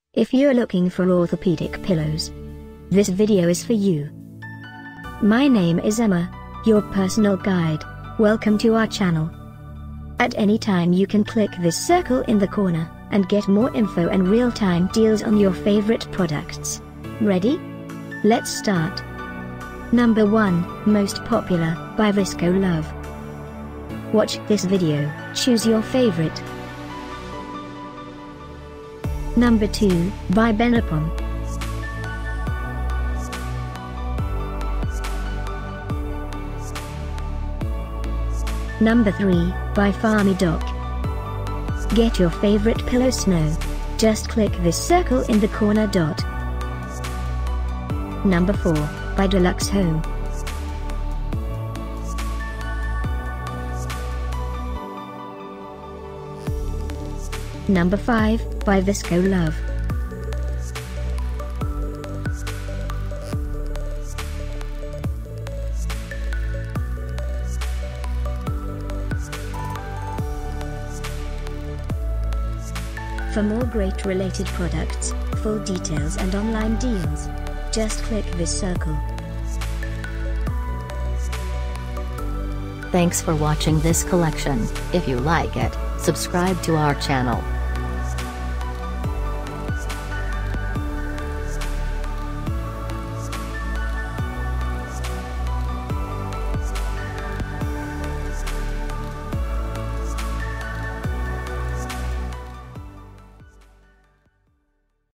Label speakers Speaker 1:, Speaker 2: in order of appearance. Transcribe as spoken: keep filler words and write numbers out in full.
Speaker 1: If you're looking for orthopedic pillows, this video is for you. My name is Emma, your personal guide. Welcome to our channel. At any time you can click this circle in the corner, and get more info and real-time deals on your favorite products. Ready? Let's start. Number one, Most Popular, by Visco Love. Watch this video, choose your favorite. Number two, by Benepom. Number three, by Farmidoc. Get your favorite pillow snow. Just click this circle in the corner dot. Number four, by Deluxe Home. Number five, by Visco Love. For more great related products, full details and online deals, just click this circle.
Speaker 2: Thanks for watching this collection. If you like it, subscribe to our channel.